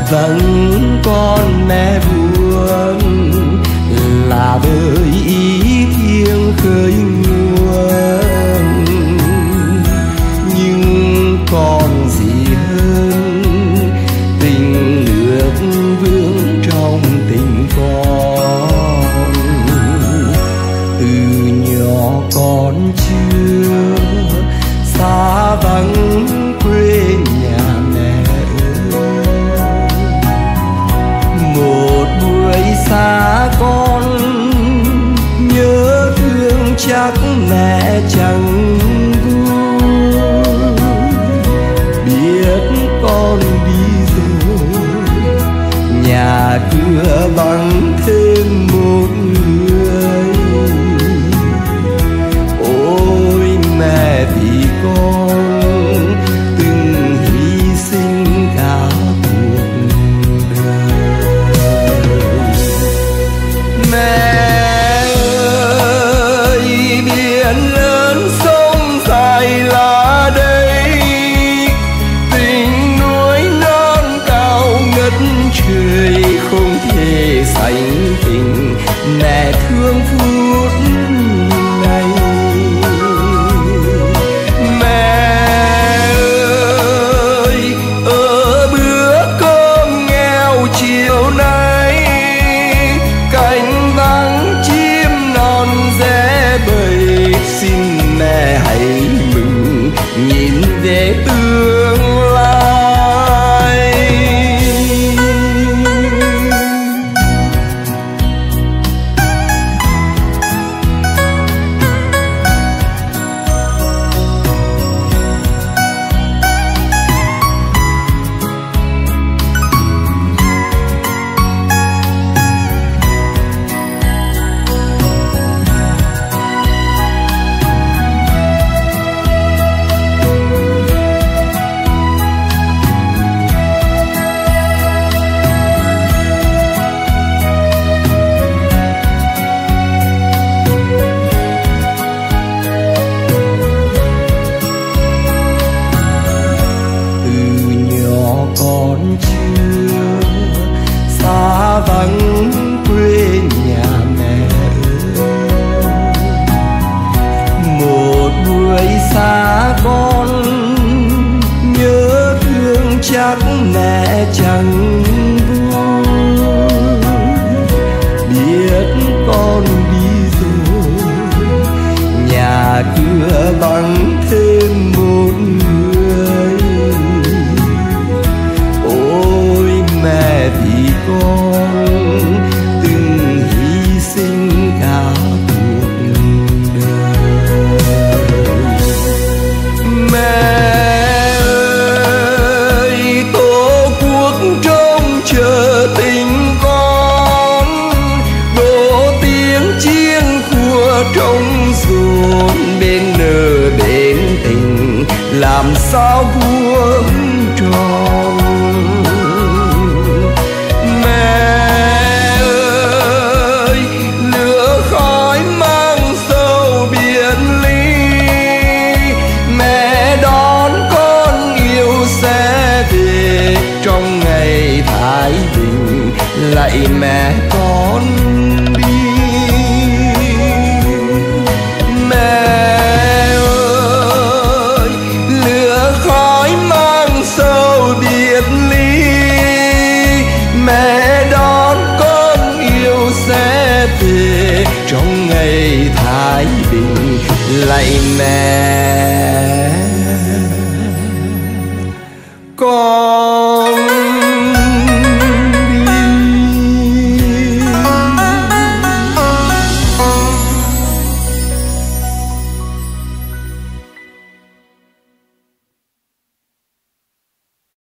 vẫn còn mẹ buồn là đời ý thiêng khơi nguồn, nhưng còn gì hơn tình nước vương trong tình con. Từ nhỏ con chưa xa vắng quê nhà mẹ ơi, một buổi xa con nhớ thương chắc mẹ chẳng vui, biết con đi rồi nhà cửa vắng thêm một người. Ôi mẹ vì con từng hy sinh cả cuộc đời. Mẹ ơi biển lớn sông dài là đây, tình núi non cao ngất trời không thể sánh tình mẹ thương phút này. Mẹ ơi ở bữa cơm nghèo chiều nay, cánh vắng chim non rẽ bầy, xin mẹ hãy mừng nhìn về tương lai. Con chưa xa vắng quê nhà mẹ ơi, một buổi xa con nhớ thương chắc mẹ chẳng vui, biết con đi rồi nhà cửa vắng thêm một người. Ôi mẹ vì con từng hy sinh cả cuộc đời. Mẹ ơi tổ quốc trông chờ tình con, đổ tiếng chiêng khua trong ruộng bên nở bên tình làm sao vuông tròn. Thái Bình lạy mẹ con đi. Mẹ ơi lửa khói mang sâu biệt ly, mẹ đón con yêu sẽ về trong ngày Thái Bình lạy mẹ con.